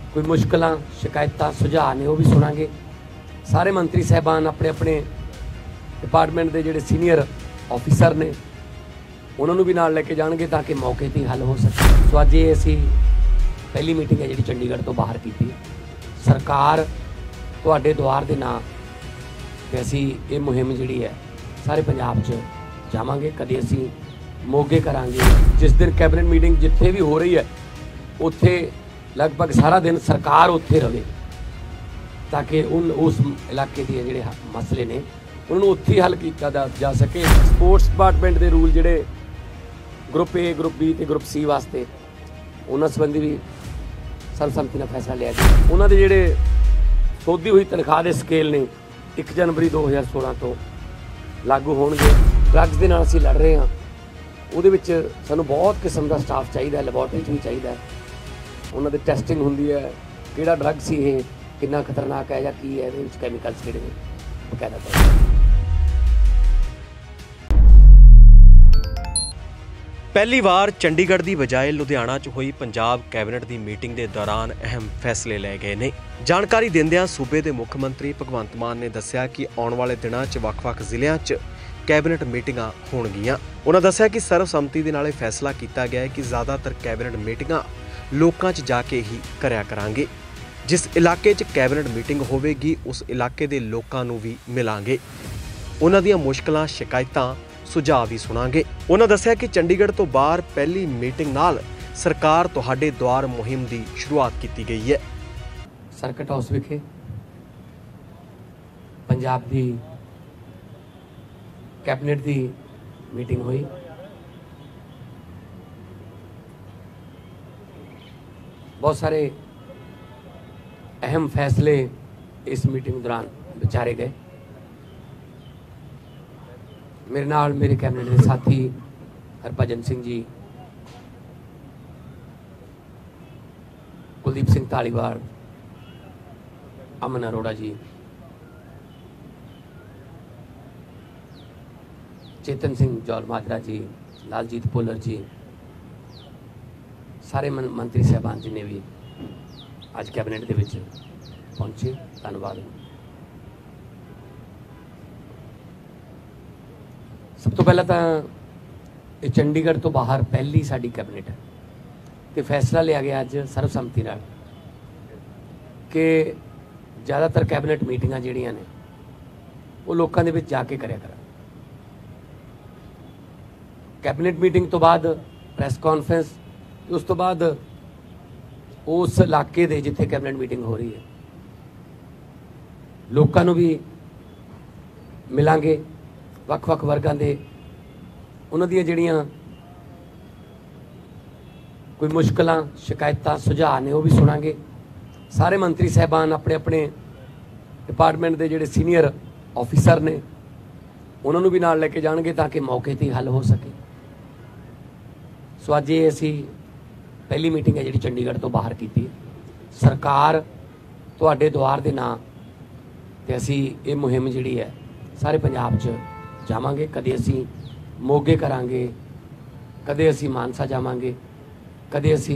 कोई मुश्किल शिकायत सुझाव ने वो भी सुनांगे। सारे मंत्री साहबान अपने अपने डिपार्टमेंट के जोड़े सीनियर ऑफिसर ने उन्होंने भी नाल लेके जाएंगे ताकि मौके पर हल हो सके। सो अज ये असी पहली मीटिंग है जी चंडीगढ़ तो बाहर की सरकार तुहाडे द्वार के नाम ते असी ये मुहिम जी है सारे पंजाब च जावांगे। कदे असी मोगे करांगे। जिस दिन कैबिनेट मीटिंग जिथे भी हो रही है उत्थे लगभग सारा दिन सरकार उत्थे रहे ताकि उस इलाके के जोड़े मसले ने उन्होंने उत्थे हल किया जा सके। स्पोर्ट्स डिपार्टमेंट के रूल जोड़े ग्रुप ए ग्रुप बी तो ग्रुप सी वास्ते उन्होंने संबंधी भी सर्वसम्मति का फैसला लिया गया। उन्होंने जोड़े सौदी हुई तनख्वाह के स्केल ने 1 जनवरी 2016 तो लागू होणगे। ड्रग्स के नाल असीं लड़ रहे हैं, वो सानू बहुत किस्म का स्टाफ चाहिए, लैबोरेटरी भी चाहिए। उन्होंने टैसटिंग होंदी है किहड़ा ड्रग सी ये कितना खतरनाक है या की है, ये कैमिकल्स किहड़े ने बकायदा तौर पर। पहली बार चंडीगढ़ की बजाय लुधियाना च हुई पंजाब कैबिनेट की मीटिंग के दौरान अहम फैसले लै गए ने। जानकारी दिंदियां सूबे के मुख मंत्री भगवंत मान ने दस्सिया कि आने वाले दिनों च वख-वख जिलिਆਂ च कैबिनेट मीटिंगां होणगीਆਂ। उन्होंने दस्सिया कि सर्वसम्मति दे नाल फैसला किया गया है कि ज़्यादातर कैबिनेट मीटिंगां लोकां च जाके ही करिया करांगे। जिस इलाके च कैबिनेट मीटिंग होवेगी उस इलाके के लोकां नूं भी मिलांगे, उन्हां दीयां मुश्किलां शिकायतां सुझाव भी सुनांगे। उन्होंने दस्सिया कि चंडीगढ़ तो बाहर पहली मीटिंग नाल सरकार तुहाडे द्वार मुहिम की शुरुआत की गई है। सर्किट हाउस विखे पंजाब की कैबिनेट की मीटिंग हुई। बहुत सारे अहम फैसले इस मीटिंग दौरान विचारे गए। मेरे नाल मेरे कैबिनेट के साथी हरभजन सिंह जी, कुलदीप सिंह धालीवाल, अमन अरोड़ा जी, चेतन सिंह जौल माजरा जी, लालजीत भुल्लर जी, सारे मंत्री साहबान जिन्हें भी आज कैबिनेट के विच पहुंचे, धन्यवाद। सब तो पहला तो चंडीगढ़ तो बाहर पहली साड़ी कैबिनेट है तो फैसला लिया गया अज सर्वसम्मति नाल कि ज़्यादातर कैबिनेट मीटिंगां जिहड़ियां ने वो लोगों के जाके करिया करा। कैबिनेट मीटिंग तो बाद प्रैस कॉन्फ्रेंस, उस तो बाद उस इलाके दे जिथे कैबिनेट मीटिंग हो रही है लोगों को भी मिलांगे। वख-वख वर्गां दे उन्हां दीयां जिहड़ियां कोई मुश्किलां शिकायत सुझाव ने वो भी सुनांगे। सारे मंत्री साहबान अपने अपने डिपार्टमेंट के जोड़े सीनियर ऑफिसर ने उन्होंने भी नाल लेके जाएंगे ताकि मौके पर हल हो सके। सो अज ये असी पहली मीटिंग है जी चंडीगढ़ तो बाहर की सरकार तुहाडे द्वार के नाम ते असी ये मुहिम जी है सारे पंजाब च जावांगे। कदे असी मोगे करांगे, कदे असी मानसा जावांगे, कदे असी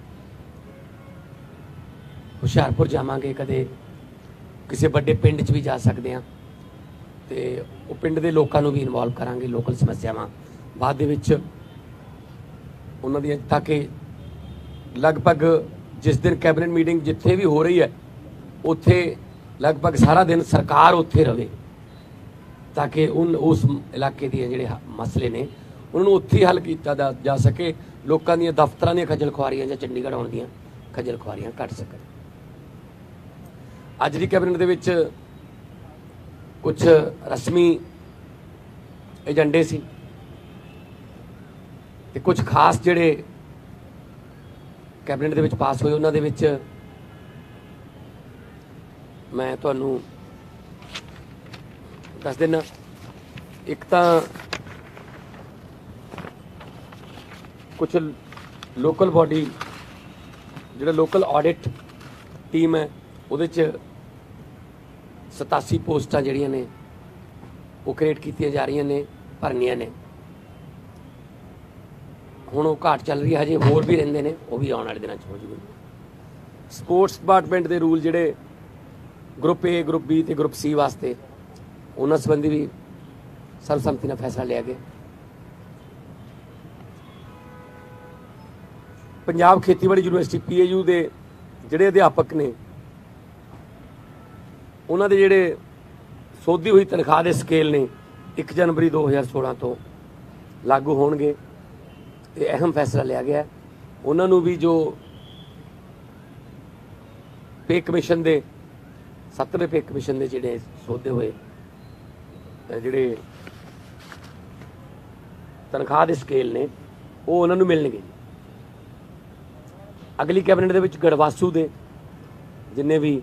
हुशियारपुर जावांगे, कदे किसी बड़े पिंड च भी जा सकते हैं तो वो पिंड के लोगों भी इनवॉल्व करांगे। लोकल समस्यावां बाद दे विच उन्हां दी ताकि लगभग जिस दिन कैबिनेट मीटिंग जिथे भी हो रही है उत्थे लगभग सारा दिन सरकार उत्थे रहे ताकि उस इलाके के जोड़े मसले ने उन्होंने उत्थे हल किया जा सके। लोगों दी दफ्तर दी खजल खुआरियां या चंडीगढ़ आउण दी खजल खुआरियां घट सकन। अज की कैबिनेट दे विच कुछ रस्मी एजेंडे सी ते कुछ खास जिहड़े कैबिनेट दे विच पास होए उन्हां दे विच मैं तुहानूं दस देना। एक तो कुछ लोकल बॉडी जो लोकल ऑडिट टीम है वो 87 पोस्टां जिहड़ियां ने वो क्रिएट कीतियां जा रही ने, भरनियां ने। हुण वो घाट चल रही है, हजे होर भी रहिंदे ने, वो भी आने वाले दिनों हो जाएगी। स्पोर्ट्स डिपार्टमेंट के रूल जिहड़े ग्रुप ए ग्रुप बी ते ग्रुप सी वास्ते उन्हां संबंधी भी सर्वसम्मति नाल फैसला लिया गया। पंजाब खेतीबाड़ी यूनिवर्सिटी PAU के जिहड़े अध्यापक ने उन्हां दे जिहड़े सोधी हुई तनख्वाह के स्केल ने 1 जनवरी 2016 तो लागू होणगे। ये अहम फैसला लिया गया। उन्होंने भी जो पे कमीशन के 7वें पे कमीशन के जिहड़े सौदे हुए जिहड़े तनख्वाह के स्केल ने वो उन्होंने मिलणगे। अगली कैबिनेट दे विच गड़वासू दे जिन्ने भी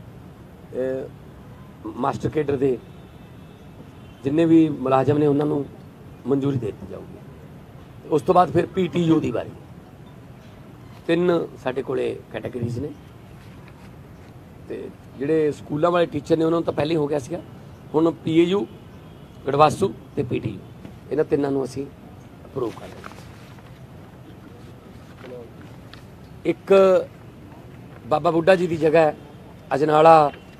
मास्टर केडर दे जिन्ने भी मुलाजम ने उन्होंने मंजूरी दे दी जाऊगी। उस तो बाद फिर PTU की बारी 3 साडे कोले कैटेगरीज ने ते जिहड़े स्कूलों वाले टीचर ने उन्होंने तो पहले हो गया सीगा। हुण PAU गड़वासू ते PTU इन्हां तिन्नां नूं असीं अप्रूव कर लिया। एक बाबा बुड्ढा जी की जगह है अजनाला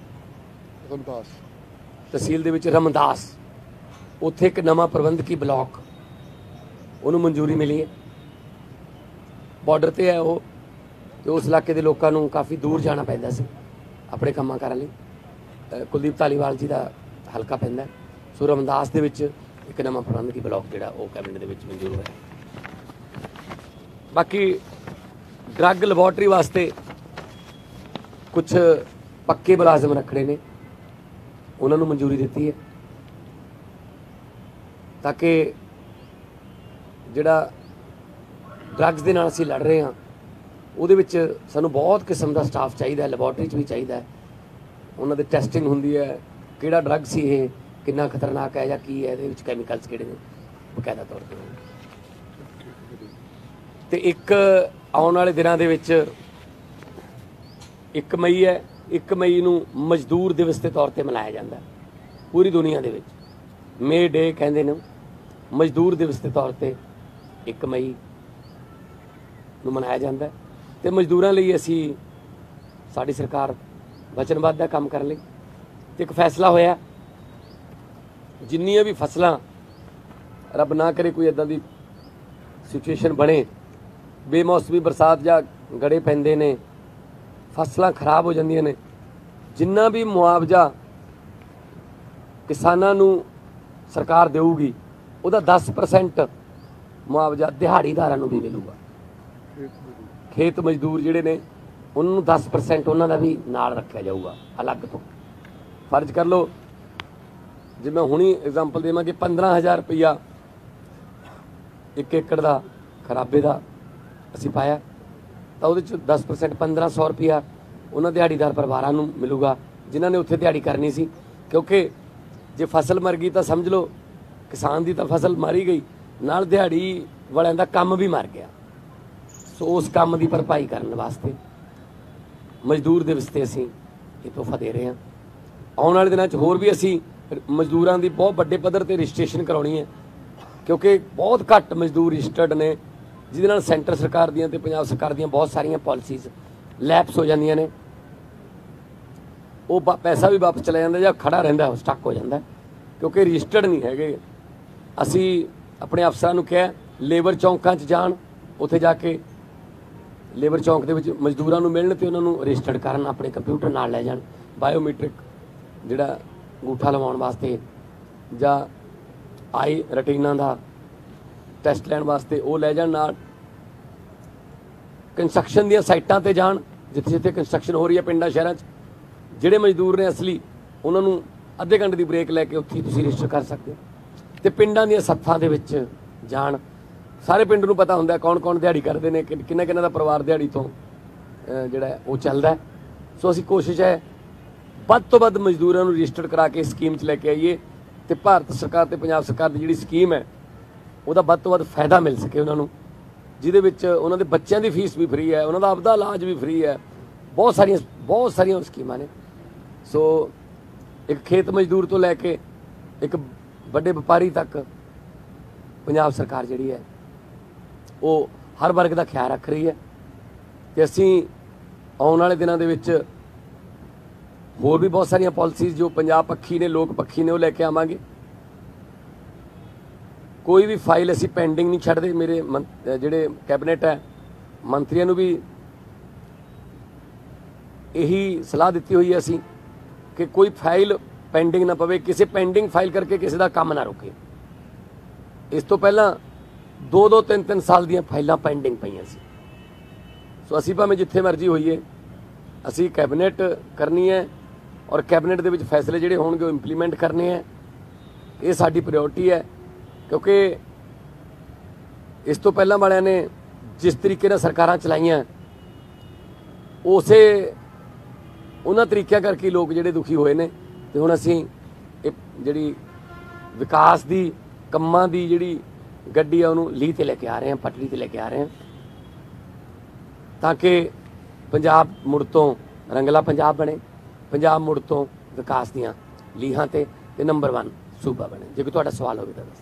तहसील दे विच रमदास, उत्थे एक नवा प्रबंधकी ब्लॉक उन्होंने मंजूरी मिली है। बॉर्डर ते है वो, तो उस इलाके के लोगों को काफ़ी दूर जाना पैंदा सी अपने कामां करन लई। कुलदीप धालीवाल जी का हलका पैंदा है। सो रमदास दे विच एक नवा प्रबंधकी ब्लॉक जिहड़ा वो कैबिनेट दे विच मंजूर होया। बाकी ड्रग लैबोरेटरी वास्ते कुछ पक्के मुलाजम रखने ने उन्होंने मंजूरी दी है ताकि जिहड़ा ड्रग्स दे नाल असीं लड़ रहे हैं उहदे विच सानूं बहुत किस्म का स्टाफ चाहिए, लैबोरेटरी भी चाहिए। उन्होंने टैसटिंग होंदी है किहड़ा ड्रग सी ये कितना खतरनाक है या की है, इहदे विच कैमिकल्स किहड़े ने बकायदा तौर पर। ते एक आने वाले दिनों के विच 1 मई है, 1 मई नूं मजदूर दिवस के तौर पर मनाया जाता है पूरी दुनिया के विच। मे डे कहते हैं मजदूर दिवस के तौर पर 1 मई नूं मनाया जाता है। तो मजदूरों लिए असी साड़ी सरकार वचनबद्ध है काम करने लई। ते एक फैसला होया जिन्नियां भी फसलां रब ना करे कोई इदां दी सिचुएशन बने, बेमौसमी बरसात या गड़े पैंदे ने, फसलां खराब हो जांदियां ने, जिन्ना भी मुआवजा किसानां नूं सरकार देऊगी उहदा 10% मुआवजा दिहाड़ीदारां नूं भी मिलूगा। खेत मजदूर जिहड़े ने उन्होंने 10% उन्होंने भी नाल रखा जाऊगा अलग तो। फर्ज कर लो जे मैं हुणी एग्जाम्पल देवां कि 15,000 रुपया 1 एकड़ का खराबे का असीं पाया तो उहदे च 10% 1500 रुपया उन्होंने दिहाड़ीदार परिवारां नूं मिलूगा जिन्होंने उत्थे दिहाड़ी करनी सी। क्योंकि जे फसल मर गई तो समझ लो किसान की तो फसल मारी गई, नाल दिहाड़ी वालियां दा काम भी मर गया। सो उस काम की भरपाई करने वास्ते मजदूर दिवस ते असीं ये तोहफा दे रहे हैं। आने वाले दिनों होर भी असीं मजदूरों की बहुत बड़े पद्धर ते रजिस्ट्रेशन कराउणी है क्योंकि बहुत घੱਟ मजदूर रजिस्टर्ड ने जिहदे नाल सेंटर सरकार दीयां ते पंजाब सरकार दीयां बहुत सारियां पॉलिसीज़ लैप्स हो जांदियां ने। वो पैसा भी वापस चला जाता या खड़ा रहिंदा स्टक हो जाता क्योंकि रजिस्टर्ड नहीं है। असी अपने अफसरां नूं कहा लेबर चौंकां 'च जाण, उत्थे जाके लेबर चौंक दे विच मजदूरां नूं मिलण ते उन्हां नूं रजिस्टर्ड करन, अपने कंप्यूटर नाल लै जाण, बायोमीट्रिक जिहड़ा अंगूठा लवाउण वास्ते जां आई रटीना का टैसट लैण वास्ते वो लै जाण, नाल कंस्ट्रक्शन दीयां साइटां ते जाण जिथे जिथे कंस्ट्रक्शन हो रही है पिंडां शहरां 'च। जिहड़े मजदूर ने असली उन्हां नूं अद्धे घंटे की ब्रेक लैके उत्थे तुसीं रजिस्टर कर सकते हो। तो पिंडां दीयां सत्थां दे विच जाण, सारे पिंड नूं पता हुंदा कौन कौन दिहाड़ी करदे ने, किन्ना किन्ना दा परिवार दिहाड़ी तो जिहड़ा वो चलदा है। सो असीं कोशिश है ਵੱਧ ਤੋਂ ਵੱਧ मजदूरों को रजिस्टर्ड करा के स्कीम च लैके आईए तो भारत सरकार ते पंजाब सरकार की जिहड़ी स्कीम है उसका ਵੱਧ ਤੋਂ ਵੱਧ फायदा मिल सके उन्होंने, जिहदे विच उन्हां दे बच्चों की फीस भी फ्री है, उन्हां दा आपदा इलाज भी फ्री है, बहुत सारियां स्कीमां ने। सो एक खेत मजदूर तो लैके एक बड़े व्यापारी तक पंजाब सरकार जिहड़ी है वो हर वर्ग का ख्याल रख रही है। तो असीं ਆਉਣ ਵਾਲੇ ਦਿਨਾਂ ਦੇ ਵਿੱਚ ਹੋਰ ਵੀ ਬਹੁਤ ਸਾਰੀਆਂ ਪਾਲਿਸੀਜ਼ ਜੋ ਪੰਜਾਬ ਪੱਖੀ ਨੇ, ਲੋਕ ਪੱਖੀ ਨੇ, ਉਹ ਲੈ ਕੇ ਆਵਾਂਗੇ। ਕੋਈ ਵੀ ਫਾਈਲ ਅਸੀਂ ਪੈਂਡਿੰਗ ਨਹੀਂ ਛੱਡਦੇ। ਮੇਰੇ ਜਿਹੜੇ ਕੈਬਨਿਟ ਹੈ, ਮੰਤਰੀਆਂ ਨੂੰ ਵੀ ਇਹੀ ਸਲਾਹ ਦਿੱਤੀ ਹੋਈ ਹੈ ਅਸੀਂ ਕਿ ਕੋਈ ਫਾਈਲ ਪੈਂਡਿੰਗ ਨਾ ਪਵੇ, ਕਿਸੇ ਪੈਂਡਿੰਗ ਫਾਈਲ ਕਰਕੇ ਕਿਸੇ ਦਾ ਕੰਮ ਨਾ ਰੁਕੇ। ਇਸ ਤੋਂ ਪਹਿਲਾਂ 2-2, 3-3 ਸਾਲ ਦੀਆਂ ਫਾਈਲਾਂ ਪੈਂਡਿੰਗ ਪਈਆਂ ਸੀ। ਸੋ ਅਸੀਂ ਭਾਵੇਂ ਜਿੱਥੇ ਮਰਜ਼ੀ ਹੋਈਏ, ਅਸੀਂ ਕੈਬਨਿਟ ਕਰਨੀ ਹੈ ਔਰ ਕੈਬਨਿਟ ਦੇ ਵਿੱਚ ਫੈਸਲੇ ਜਿਹੜੇ ਹੋਣਗੇ ਉਹ ਇੰਪਲੀਮੈਂਟ ਕਰਨੇ ਹੈ। ਇਹ ਸਾਡੀ ਪ੍ਰਾਇੋਰਟੀ ਹੈ, ਕਿਉਂਕਿ ਇਸ ਤੋਂ ਪਹਿਲਾਂ ਵਾਲਿਆਂ ਨੇ ਜਿਸ ਤਰੀਕੇ ਨਾਲ ਸਰਕਾਰਾਂ ਚਲਾਈਆਂ, ਉਹਨਾਂ ਤਰੀਕਿਆਂ ਕਰਕੇ ਲੋਕ ਜਿਹੜੇ ਦੁਖੀ ਹੋਏ ਨੇ। ਤੇ ਹੁਣ ਅਸੀਂ ਇਹ ਜਿਹੜੀ ਵਿਕਾਸ ਦੀ ਕੰਮਾਂ ਦੀ ਜਿਹੜੀ ਗੱਡੀ ਆ ਉਹਨੂੰ ਲੀਹ ਤੇ ਲੈ ਕੇ ਆ ਰਹੇ ਹਾਂ, ਪਟੜੀ ਤੇ ਲੈ ਕੇ ਆ ਰਹੇ ਹਾਂ, ਤਾਂ ਕਿ ਪੰਜਾਬ ਮੁੜ ਤੋਂ ਰੰਗਲਾ ਪੰਜਾਬ ਬਣੇ, ਪੰਜਾਬ ਮੁੜ ਤੋਂ ਵਿਕਾਸ ਦੀਆਂ ਲੀਹਾਂ ਤੇ ਨੰਬਰ 1 ਸੂਬਾ ਬਣੇ। ਜੇ ਕੋਈ ਤੁਹਾਡਾ ਸਵਾਲ ਹੋਵੇ ਤਾਂ ਦੱਸੋ।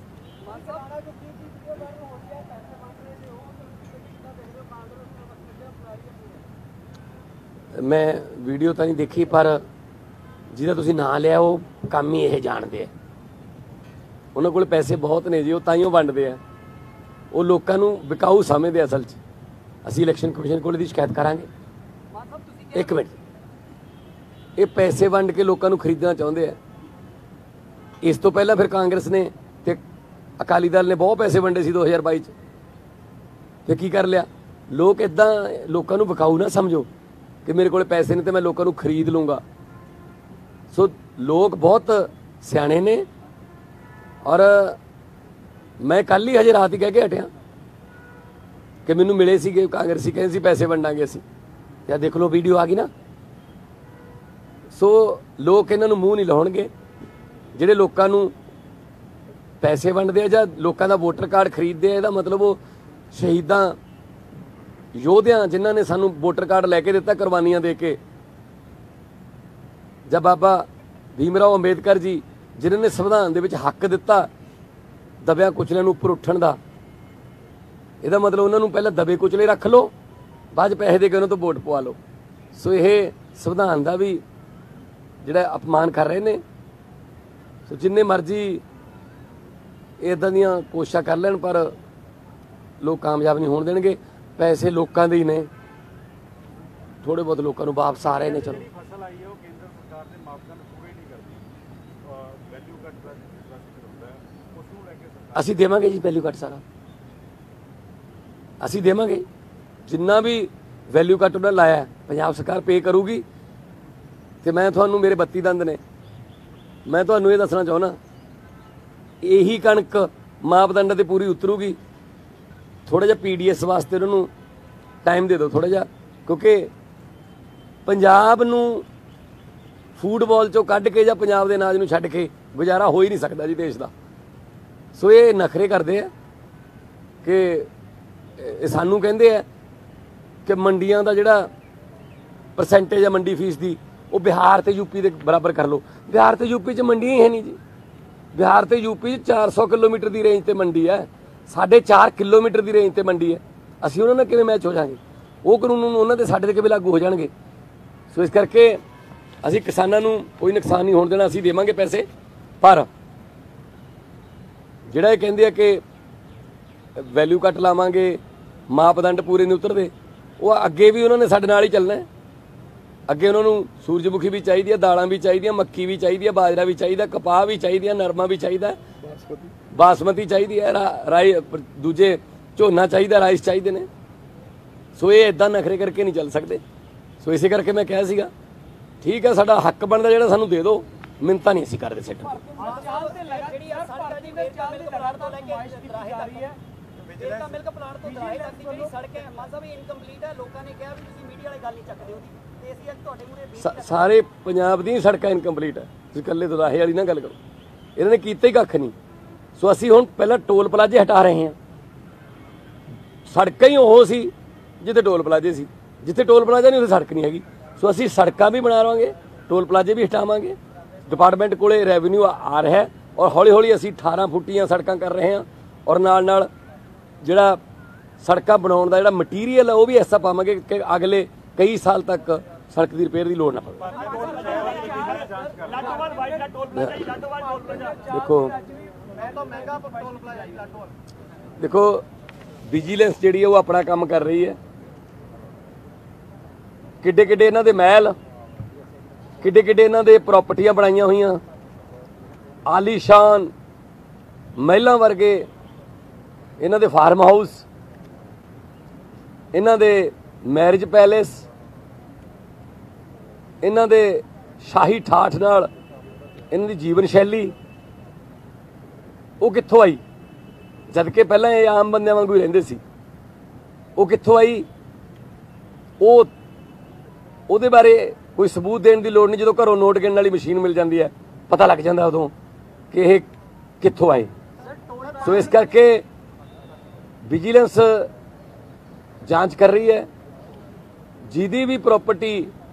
ਮੈਂ ਵੀਡੀਓ ਤਾਂ ਨਹੀਂ ਦੇਖੀ, ਪਰ ਜਿਹਦਾ ਤੁਸੀਂ ਨਾਂ ਲਿਆ ਉਹ ਕੰਮ ਹੀ ਇਹ ਜਾਣਦੇ ਆ। ਉਹਨਾਂ ਕੋਲ ਪੈਸੇ ਬਹੁਤ ਨੇ ਜੀ, ਉਹ ਤਾਂ ਹੀ ਉਹ ਵੰਡਦੇ ਆ। ਉਹ ਲੋਕਾਂ ਨੂੰ ਵਿਕਾਊ ਸਮਝਦੇ ਅਸਲ 'ਚ। ਅਸੀਂ ਇਲੈਕਸ਼ਨ ਕਮਿਸ਼ਨ ਕੋਲ ਦੀ ਸ਼ਿਕਾਇਤ ਕਰਾਂਗੇ। ਇੱਕ ਮਿੰਟ, ਇਹ ਪੈਸੇ ਵੰਡ ਕੇ ਲੋਕਾਂ ਨੂੰ ਖਰੀਦਣਾ ਚਾਹੁੰਦੇ ਆ। ਇਸ ਤੋਂ ਪਹਿਲਾਂ ਫਿਰ ਕਾਂਗਰਸ ਨੇ ਤੇ ਅਕਾਲੀ ਦਲ ਨੇ ਬਹੁਤ ਪੈਸੇ ਵੰਡੇ ਸੀ 2022 'ਚ। ਤੇ ਕੀ ਕਰ ਲਿਆ? ਲੋਕ ਇੱਦਾਂ ਲੋਕਾਂ ਨੂੰ ਵਿਕਾਊ ਨਾ ਸਮਝੋ ਕਿ ਮੇਰੇ ਕੋਲ ਪੈਸੇ ਨੇ ਤੇ ਮੈਂ ਲੋਕਾਂ ਨੂੰ ਖਰੀਦ ਲੂੰਗਾ। ਸੋ ਲੋਕ ਬਹੁਤ ਸਿਆਣੇ ਨੇ, ਔਰ ਮੈਂ ਕੱਲ ਹੀ ਹਜੇ ਰਾਤ ਹੀ ਕਹਿ ਕੇ ਹਟਿਆ ਕਿ ਮੈਨੂੰ ਮਿਲੇ ਸੀਗੇ ਕਾਂਗਰਸੀ, ਕਹਿੰਦੇ ਸੀ ਪੈਸੇ ਵੰਡਾਂਗੇ ਅਸੀਂ। ਜਾਂ ਦੇਖ ਲਓ ਵੀਡੀਓ ਆ ਗਈ ਨਾ। ਸੋ ਲੋਕ ਇਹਨਾਂ ਨੂੰ ਮੂੰਹ ਨਹੀਂ ਲਾਉਣਗੇ। ਜਿਹੜੇ ਲੋਕਾਂ ਨੂੰ ਪੈਸੇ ਵੰਡਦੇ ਆ ਜਾਂ ਲੋਕਾਂ ਦਾ ਵੋਟਰ ਕਾਰਡ ਖਰੀਦਦੇ ਆ, ਇਹਦਾ ਮਤਲਬ ਉਹ ਸ਼ਹੀਦਾਂ ਯੋਧਿਆਂ ਜਿਨ੍ਹਾਂ ਨੇ ਸਾਨੂੰ ਵੋਟਰ ਕਾਰਡ ਲੈ ਕੇ ਦਿੱਤਾ ਕੁਰਬਾਨੀਆਂ ਦੇ ਕੇ, ਜਾਂ ਬਾਬਾ ਭੀਮ ਰਾਓ ਅੰਬੇਦਕਰ ਜੀ ਜਿਨ੍ਹਾਂ ਨੇ ਸੰਵਿਧਾਨ ਦੇ ਵਿੱਚ ਹੱਕ ਦਿੱਤਾ ਦਬਿਆਂ ਕੁਚਲਿਆਂ ਨੂੰ ਉੱਪਰ ਉੱਠਣ ਦਾ, ਇਹਦਾ ਮਤਲਬ ਉਹਨਾਂ ਨੂੰ ਪਹਿਲਾਂ ਦਬੇ ਕੁਚਲੇ ਰੱਖ ਲਓ, ਬਾਅਦ 'ਚ ਪੈਸੇ ਦੇ ਕੇ ਉਹਨਾਂ ਤੋਂ ਵੋਟ ਪਵਾ ਲਓ। ਸੋ ਇਹ ਸੰਵਿਧਾਨ ਦਾ ਵੀ ਜਿਹੜਾ ਅਪਮਾਨ ਕਰ ਰਹੇ ਨੇ। ਸੋ ਜਿੰਨੇ ਮਰਜ਼ੀ ਇੱਦਾਂ ਦੀਆਂ ਕੋਸ਼ਿਸ਼ਾਂ ਕਰ ਲੈਣ, ਪਰ ਲੋਕ ਕਾਮਯਾਬ ਨਹੀਂ ਹੋਣ ਦੇਣਗੇ। ਪੈਸੇ ਲੋਕਾਂ ਦੇ ਹੀ ਨੇ, ਥੋੜੇ ਬਹੁਤ ਲੋਕਾਂ ਨੂੰ ਵਾਪਸ ਆ ਰਹੇ ਨੇ। ਚਲੋ ਫਸਲ ਆਈ ਹੈ ਉਹ ਕੇਂਦਰ ਸਰਕਾਰ ਦੇ ਮਾਪਦੰਡ ਪੂਰੇ ਨਹੀਂ ਕਰਦੀ, ਵੈਲਿਊ ਕੱਟ ਦਾ ਹੁੰਦਾ ਹੈ, ਉਸ ਨੂੰ ਲੈ ਕੇ ਅਸੀਂ ਦੇਵਾਂਗੇ ਜੀ ਵੈਲਿਊ ਕੱਟ ਸਾਰਾ। ਅਸੀਂ ਦੇਵਾਂਗੇ ਜਿੰਨਾ ਵੀ ਵੈਲਿਊ ਕੱਟ ਉਹਨਾਂ ਲਾਇਆ ਪੰਜਾਬ ਸਰਕਾਰ ਪੇ ਕਰੂਗੀ। ਤੇ ਮੈਂ ਤੁਹਾਨੂੰ, ਮੇਰੇ 32 ਦੰਦ ਨੇ, ਮੈਂ ਤੁਹਾਨੂੰ ਇਹ ਦੱਸਣਾ ਚਾਹੁੰਦਾ, ਇਹੀ ਕਣਕ ਮਾਪਦੰਡ ਤੇ ਪੂਰੀ ਉਤਰੂਗੀ। ਥੋੜਾ ਜਿਹਾ ਪੀਡੀਐਸ ਵਾਸਤੇ ਉਹਨਾਂ ਨੂੰ ਟਾਈਮ ਦੇ ਦਿਓ ਥੋੜਾ ਜਿਹਾ, ਕਿਉਂਕਿ ਪੰਜਾਬ ਨੂੰ ਫੂਟਬਾਲ ਚੋਂ ਕੱਢ ਕੇ ਜਾਂ ਪੰਜਾਬ ਦੇ ਅਨਾਜ ਨੂੰ ਛੱਡ ਕੇ ਗੁਜ਼ਾਰਾ ਹੋ ਹੀ ਨਹੀਂ ਸਕਦਾ ਜੀ ਦੇਸ਼ ਦਾ। ਸੋ ਇਹ ਨਖਰੇ ਕਰਦੇ ਆ ਕਿ ਇਹ ਸਾਨੂੰ ਕਹਿੰਦੇ ਆ ਕਿ ਮੰਡੀਆਂ ਦਾ ਜਿਹੜਾ ਪਰਸੈਂਟੇਜ ਹੈ ਮੰਡੀ ਫੀਸ ਦੀ, ਉਹ ਬਿਹਾਰ ਤੇ ਯੂਪੀ ਦੇ ਬਰਾਬਰ ਕਰ ਲਓ। ਬਿਹਾਰ ਤੇ ਯੂਪੀ 'ਚ ਮੰਡੀਆਂ ਹੀ ਹੈ ਨਹੀਂ ਜੀ। ਬਿਹਾਰ ਤੇ ਯੂਪੀ 'ਚ 400 ਕਿਲੋਮੀਟਰ ਦੀ ਰੇਂਜ ਤੇ ਮੰਡੀ ਹੈ, 4.5 ਕਿਲੋਮੀਟਰ ਦੀ ਰੇਂਜ ਤੇ ਮੰਡੀ ਹੈ। ਅਸੀਂ ਉਹਨਾਂ ਨਾਲ ਕਿਵੇਂ ਮੈਚ ਹੋ ਜਾਵਾਂਗੇ? ਉਹ ਕਾਨੂੰਨ ਉਹਨਾਂ ਦੇ ਸਾਡੇ ਤੇ ਕਿਵੇਂ ਲਾਗੂ ਹੋ ਜਾਣਗੇ? ਸੋ ਇਸ ਕਰਕੇ ਅਸੀਂ ਕਿਸਾਨਾਂ ਨੂੰ ਕੋਈ ਨੁਕਸਾਨ ਨਹੀਂ ਹੋਣ ਦੇਣਾ। ਅਸੀਂ ਦੇਵਾਂਗੇ ਪੈਸੇ, ਪਰ ਜਿਹੜਾ ਇਹ ਕਹਿੰਦੇ ਆ ਕਿ ਵੈਲਿਊ ਕੱਟ ਲਾਵਾਂਗੇ, ਮਾਪਦੰਡ ਪੂਰੇ ਨਹੀਂ ਉਤਰਦੇ, ਉਹ ਅੱਗੇ ਵੀ ਉਹਨਾਂ ਨੇ ਸਾਡੇ ਨਾਲ ਹੀ ਚੱਲਣਾ ਹੈ। ਅੱਗੇ ਉਹਨਾਂ ਨੂੰ ਸੂਰਜਮੁਖੀ ਵੀ ਚਾਹੀਦੀ ਹੈ, ਦਾਲਾਂ ਵੀ ਚਾਹੀਦੀਆਂ, ਮੱਕੀ ਵੀ ਚਾਹੀਦੀ ਹੈ, ਬਾਜਰਾ ਵੀ ਚਾਹੀਦਾ, ਕਪਾਹ ਵੀ ਚਾਹੀਦੀ ਹੈ, ਨਰਮਾ ਵੀ ਚਾਹੀਦਾ, ਬਾਸਮਤੀ ਚਾਹੀਦੀ ਹੈ, ਰਾਈ ਦੂਜੇ ਝੋਨਾ ਚਾਹੀਦਾ, ਰਾਈਸ ਚਾਹੀਦੇ ਨੇ। ਸੋ ਇਹ ਇਦਾਂ ਨਖਰੇ ਕਰਕੇ ਨਹੀਂ ਚੱਲ ਸਕਦੇ। ਸੋ ਇਸੇ ਕਰਕੇ ਮੈਂ ਕਿਹਾ ਸੀਗਾ ਠੀਕ ਹੈ, ਸਾਡਾ ਹੱਕ ਬਣਦਾ ਜਿਹੜਾ ਸਾਨੂੰ ਦੇ ਦਿਓ, ਮਿੰਨਤਾਂ ਨਹੀਂ ਅਸੀਂ ਕਰਦੇ ਸੈਕਟਰ ਮਿਲਕ ਪਲਾਂਟ ਤੋਂ ਦਰਾਹੇ ਤੱਕ ਦੀ ਜਿਹੜੀ ਸੜਕ ਹੈ ਮਾਨ ਸਾਹਿਬ ਇਨਕੰਪਲੀਟ ਹੈ। ਲੋਕਾਂ ਨੇ ਕਿਹਾ ਵੀ ਤੁਸੀਂ ਮੀਡੀਆ ਵਾਲੀ ਗੱਲ ਨਹੀਂ ਚੱਕਦੇ ਉਹਦੀ, ਤੇ ਅਸੀਂ ਅੱਜ ਤੁਹਾਡੇ ਮੂਹਰੇ ਸਾਰੇ ਪੰਜਾਬ ਦੀਆਂ ਸੜਕਾਂ ਇਨਕੰਪਲੀਟ ਹੈ। ਤੁਸੀਂ ਇਕੱਲੇ ਦਰਾਹੇ ਵਾਲੀ ਨਾ ਗੱਲ ਕਰੋ, ਇਹਨਾਂ ਨੇ ਕੀਤਾ ਹੀ ਕੱਖ ਨਹੀਂ। ਸੋ ਅਸੀਂ ਹੁਣ ਪਹਿਲਾਂ ਟੋਲ ਪਲਾਜ਼ੇ ਹਟਾ ਰਹੇ ਹਾਂ। ਸੜਕਾਂ ਹੀ ਉਹ ਸੀ ਜਿੱਥੇ ਟੋਲ ਪਲਾਜ਼ੇ ਸੀ, ਜਿੱਥੇ ਟੋਲ ਪਲਾਜ਼ਾ ਨਹੀਂ ਉੱਥੇ ਸੜਕ ਨਹੀਂ ਹੈਗੀ। ਸੋ ਅਸੀਂ ਸੜਕਾਂ ਵੀ ਬਣਾ ਲਵਾਂਗੇ, ਟੋਲ ਪਲਾਜ਼ੇ ਵੀ ਹਟਾਵਾਂਗੇ। ਡਿਪਾਰਟਮੈਂਟ ਕੋਲੇ ਰੈਵਨਿਊ ਆ ਰਿਹਾ ਹੈ, ਔਰ ਹੌਲੀ ਹੌਲੀ ਅਸੀਂ 18 ਫੁੱਟੀਆਂ ਸੜਕਾਂ ਕਰ ਰਹੇ ਹਾਂ। ਔਰ ਨਾਲ ਨਾਲ ਜਿਹੜਾ ਸੜਕਾਂ ਬਣਾਉਣ ਦਾ ਜਿਹੜਾ ਮਟੀਰੀਅਲ ਹੈ ਉਹ ਵੀ ਐਸਾ ਪਾਵਾਂਗੇ ਕਿ ਅਗਲੇ ਕਈ ਸਾਲ ਤੱਕ ਸੜਕ ਦੀ ਰਿਪੇਅਰ ਦੀ ਲੋੜ ਨਾ ਪਵੇ। ਦੇਖੋ ਵਿਜੀਲੈਂਸ ਜਿਹੜੀ ਹੈ ਉਹ ਆਪਣਾ ਕੰਮ ਕਰ ਰਹੀ ਹੈ। ਕਿੱਡੇ ਕਿੱਡੇ ਇਹਨਾਂ ਦੇ ਮਹਿਲ, ਕਿੱਡੇ ਕਿੱਡੇ ਇਹਨਾਂ ਦੇ ਪ੍ਰਾਪਰਟੀਆਂ ਬਣਾਈਆਂ ਹੋਈਆਂ, ਆਲੀਸ਼ਾਨ ਮਹਿਲਾਂ ਵਰਗੇ ਇਹਨਾਂ ਦੇ ਫਾਰਮ ਹਾਊਸ, ਇਹਨਾਂ ਦੇ ਮੈਰਿਜ ਪੈਲੇਸ, ਇਹਨਾਂ ਦੇ ਸ਼ਾਹੀ ਠਾਠ ਨਾਲ ਇਹਨਾਂ ਦੀ ਜੀਵਨ ਸ਼ੈਲੀ ਉਹ ਕਿੱਥੋਂ ਆਈ? ਜਦ ਕਿ ਪਹਿਲਾਂ ਇਹ ਆਮ ਬੰਦਿਆਂ ਵਾਂਗੂ ਹੀ ਰਹਿੰਦੇ ਸੀ। ਉਹ ਕਿੱਥੋਂ ਆਈ? ਉਹਦੇ ਬਾਰੇ ਕੋਈ ਸਬੂਤ ਦੇਣ ਦੀ ਲੋੜ ਨਹੀਂ। ਜਦੋਂ ਘਰੋਂ ਨੋਟ ਗਿਣਨ ਵਾਲੀ ਮਸ਼ੀਨ ਮਿਲ ਜਾਂਦੀ ਹੈ ਪਤਾ ਲੱਗ ਜਾਂਦਾ ਉਦੋਂ ਕਿ ਇਹ ਕਿੱਥੋਂ ਆਏ। ਸੋ ਇਸ ਕਰਕੇ ਵਿਜੀਲੈਂਸ ਜਾਂਚ ਕਰ ਰਹੀ ਹੈ। ਜਿਹਦੀ ਵੀ ਪ੍ਰਾਪਰਟੀ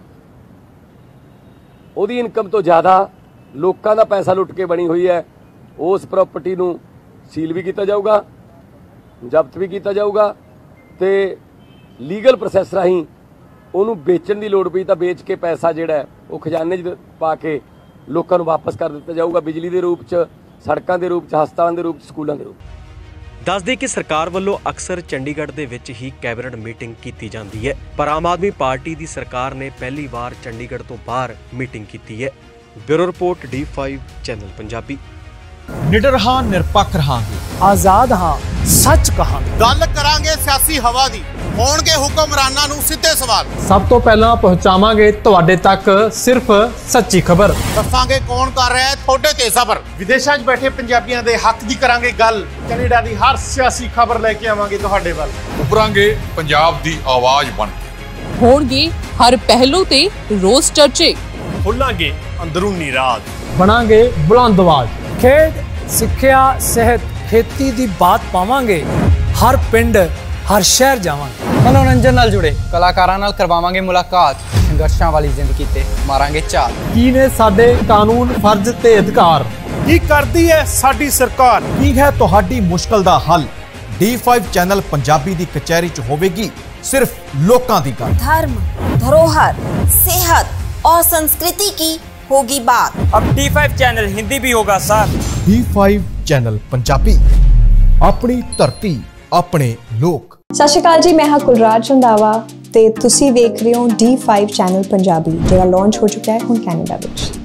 ਉਹਦੀ ਇਨਕਮ ਤੋਂ ਜ਼ਿਆਦਾ ਲੋਕਾਂ ਦਾ ਪੈਸਾ ਲੁੱਟ ਕੇ ਬਣੀ ਹੋਈ ਹੈ, ਉਸ ਪ੍ਰਾਪਰਟੀ ਨੂੰ ਸੀਲ ਵੀ ਕੀਤਾ ਜਾਊਗਾ, ਜ਼ਬਤ ਵੀ ਕੀਤਾ ਜਾਊਗਾ ਤੇ ਲੀਗਲ ਪ੍ਰੋਸੈਸ ਰਾਹੀਂ ਉਹਨੂੰ ਵੇਚਣ ਦੀ ਲੋੜ ਪਈ ਤਾਂ ਵੇਚ ਕੇ ਪੈਸਾ ਜਿਹੜਾ ਹੈ ਉਹ ਖਜ਼ਾਨੇ 'ਚ ਪਾ ਕੇ ਲੋਕਾਂ ਨੂੰ ਵਾਪਸ ਕਰ ਦਿੱਤਾ ਜਾਊਗਾ, ਬਿਜਲੀ ਦੇ ਰੂਪ 'ਚ, ਸੜਕਾਂ ਦੇ ਰੂਪ 'ਚ, ਹਸਪਤਾਲਾਂ ਦੇ ਰੂਪ 'ਚ, ਸਕੂਲਾਂ ਦੇ ਰੂਪ 'ਚ। ਦੱਸਦੇ ਕਿ ਸਰਕਾਰ ਵੱਲੋਂ ਅਕਸਰ ਚੰਡੀਗੜ੍ਹ ਦੇ ਵਿੱਚ ਹੀ ਕੈਬਨਿਟ ਮੀਟਿੰਗ ਕੀਤੀ ਜਾਂਦੀ ਹੈ, ਪਰ ਆਮ ਆਦਮੀ ਪਾਰਟੀ ਦੀ ਸਰਕਾਰ ਨੇ ਪਹਿਲੀ ਵਾਰ ਚੰਡੀਗੜ੍ਹ ਤੋਂ ਬਾਹਰ ਮੀਟਿੰਗ ਕੀਤੀ ਹੈ। Bureau report D5 channel Punjabi. ਨਿਡਰ ਹਾਂ, ਨਿਰਪੱਖ ਰਹਾਂਗੇ, ਆਜ਼ਾਦ ਹਾਂ, ਸੱਚ ਕਹਾਂਗੇ। ਗੱਲ ਕਰਾਂਗੇ ਸਿਆਸੀ ਹਵਾ ਦੀ, ਹੋਣਗੇ ਹੁਕਮਰਾਨਾਂ ਨੂੰ ਸਿੱਧੇ ਸਵਾਲ। ਸਭ ਤੋਂ ਪਹਿਲਾਂ ਪਹੁੰਚਾਵਾਂਗੇ ਤੁਹਾਡੇ ਤੱਕ ਸਿਰਫ ਸੱਚੀ ਖਬਰ। ਦੱਸਾਂਗੇ ਕੌਣ ਕਰ ਰਿਹਾ ਹੈ ਤੁਹਾਡੇ ਤੇ ਸਬਰ। ਵਿਦੇਸ਼ਾਂ 'ਚ ਬੈਠੇ ਪੰਜਾਬੀਆਂ ਦੇ ਹੱਕ ਦੀ ਕਰਾਂਗੇ ਗੱਲ। ਕੈਨੇਡਾ ਦੀ ਹਰ ਸਿਆਸੀ ਖਬਰ ਲੈ ਕੇ ਆਵਾਂਗੇ ਤੁਹਾਡੇ ਵੱਲ। ਉੱਭਰਾਂਗੇ ਪੰਜਾਬ ਦੀ ਆਵਾਜ਼ ਬਣ ਕੇ। ਹੋਣਗੇ ਹਰ ਪਹਿਲੂ ਤੇ ਰੋਜ਼ ਚਰਚੇ। ਖੋਲਾਂਗੇ ਅੰਦਰੂਨੀ ਰਾਜ। ਬਣਾਂਗੇ ਬੁਲੰਦ ਆਵਾਜ਼। ਖੇਡ, ਸਿੱਖਿਆ, ਸਿਹਤ, ਖੇਤੀ ਦੀ ਬਾਤ ਪਾਵਾਂਗੇ। ਹਰ ਪਿੰਡ, ਹਰ ਸ਼ਹਿਰ ਜਾਵਾਂਗੇ। ਮਨੋਰੰਜਨ ਨਾਲ ਜੁੜੇ ਕਲਾਕਾਰਾਂ ਨਾਲ ਕਰਵਾਵਾਂਗੇ ਮੁਲਾਕਾਤ। ਸੰਘਰਸ਼ਾਂ ਵਾਲੀ ਜ਼ਿੰਦਗੀ ਤੇ ਮਾਰਾਂਗੇ ਝਾਤ। ਕੀ ਨੇ ਸਾਡੇ ਕਾਨੂੰਨ, ਫਰਜ਼ ਤੇ ਅਧਿਕਾਰ? ਕੀ ਕਰਦੀ ਹੈ ਸਾਡੀ ਸਰਕਾਰ? ਕੀ ਹੈ ਤੁਹਾਡੀ ਮੁਸ਼ਕਲ ਦਾ ਹੱਲ? D5 ਚੈਨਲ ਪੰਜਾਬੀ ਦੀ ਕਚਹਿਰੀ 'ਚ ਹੋਵੇਗੀ सिर्फ लोकां दी गल। धर्म, धरोहर, सेहत और संस्कृति की होगी बात। अब D5 चैनल हिंदी भी होगा सर। D5 चैनल पंजाबी, अपनी धरती, अपने लोक। सत श्री अकाल जी, मैं हाँ कुलराज रंधावा ते तुसी देख रहे हो D5 चैनल पंजाबी, जिहड़ा लॉन्च हो चुका है हुण कैनेडा विच।